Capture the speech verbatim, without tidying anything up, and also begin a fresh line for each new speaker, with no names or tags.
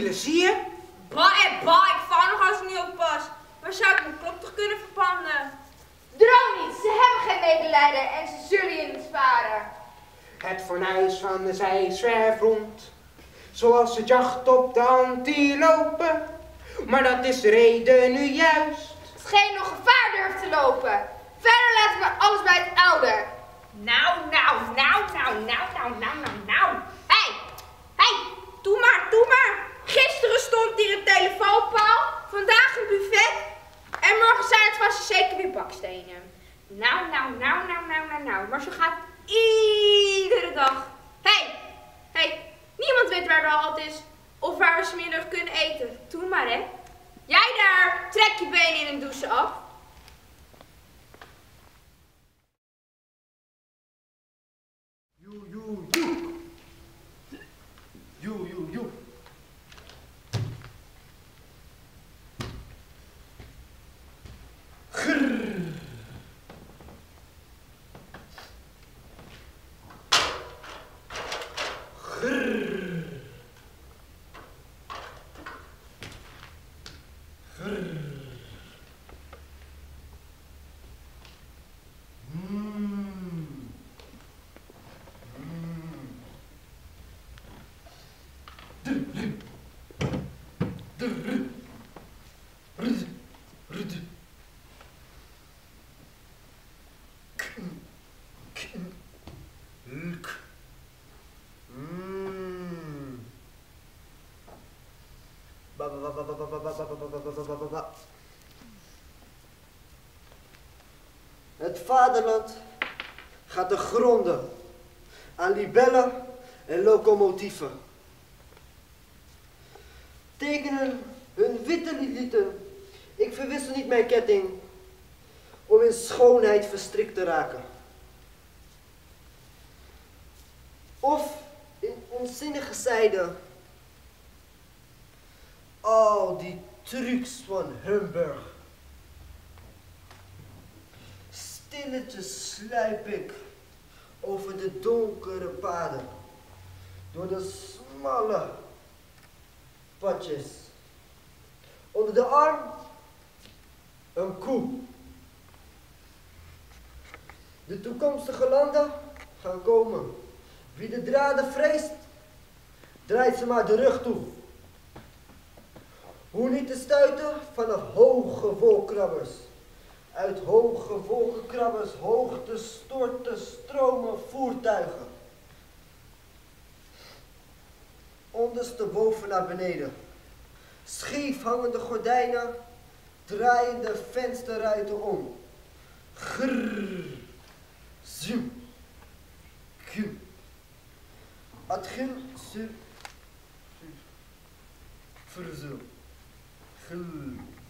wielen, zie je?
Bah en bah, ik val nog als ik niet oppas. Waar zou ik mijn klok toch kunnen verpanden?
Droom niet, ze hebben geen medelijden en ze zullen je niet sparen.
Het fornuis van de zij zwerft rond, zoals het jacht op de antilopen. Maar dat is de reden nu juist.
Hetgeen nog gevaar durft te lopen. Verder laten we alles bij het oude.
Nou, nou, nou, nou, nou, nou, nou, nou, nou. Hé, hey, hé, hey, doe maar, doe maar. Gisteren stond hier een telefoonpaal, vandaag een buffet en morgen zijn het vast en zeker weer bakstenen. Nou, nou, nou, nou, nou, nou, nou. Maar zo gaat het iedere dag. Hé, hey, hé, hey, niemand weet waar de halt is of waar we 's middag kunnen eten. Doe maar, hè. Jij daar, trek je benen in een douche af.
Joe, joe, joe. Joe, joe, joe. Grrr. Grrr. Grrr. Mm. Het vaderland gaat te gronden aan libellen en locomotieven. Tekenen hun witte lieten, ik verwissel niet mijn ketting, om in schoonheid verstrikt te raken. Of in onzinnige zijde, al die trucs van Humburg. Stilletjes sluip ik over de donkere paden, door de smalle padjes. Onder de arm een koe. De toekomstige landen gaan komen. Wie de draden vreest, draait ze maar de rug toe. Hoe niet te stuiten vanaf hoge wolkrabbers. Uit hoge wolkenkrabbers hoog te storten stromen voertuigen. Ondersteboven naar beneden. Scheef hangende gordijnen, draaiende vensterruiten om. Grrr, zoom, kum. Adgum, sur, verzo. Grrr.